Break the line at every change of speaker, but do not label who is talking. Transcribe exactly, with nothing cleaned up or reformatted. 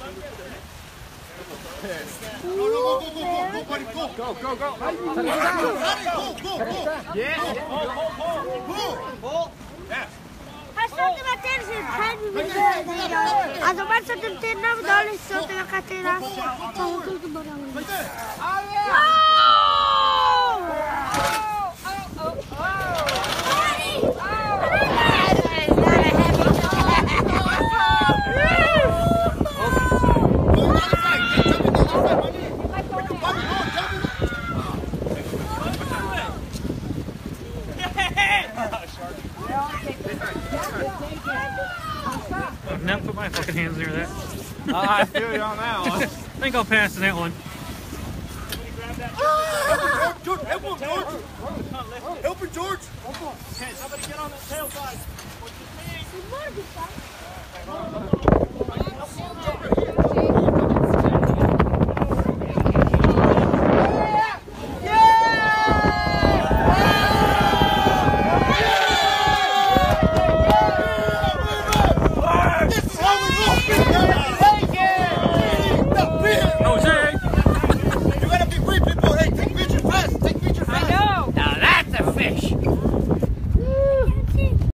No, no, go, go, go, go, go, buddy, go. Go, go, go. Go, go, go. Yeah. Pull, pull, pull. Pull. Yeah.
Sollte ma te si prendi a domani sono tutti nove dollari sotto la catena. Sono tutto buono.
I've never put my fucking hands near that.
Uh, I feel you on that one.
I think I'll pass on that one.
George, help him, George. Help him, George.
Hey, somebody get on the tail side.
What do you think?